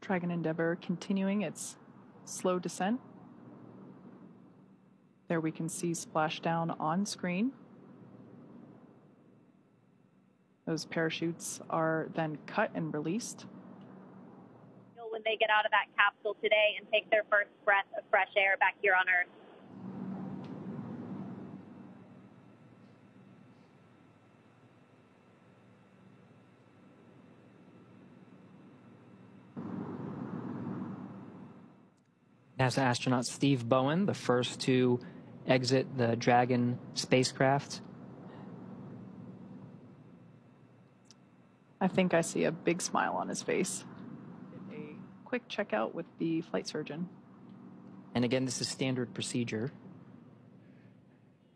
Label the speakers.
Speaker 1: Dragon Endeavour continuing its slow descent. There we can see splashdown on screen. Those parachutes are then cut and released.
Speaker 2: When they get out of that capsule today and take their first breath of fresh air back here on Earth.
Speaker 3: NASA astronaut Steve Bowen, the first to exit the Dragon spacecraft.
Speaker 1: I think I see a big smile on his face. A quick checkout with the flight surgeon.
Speaker 3: And again, this is standard procedure.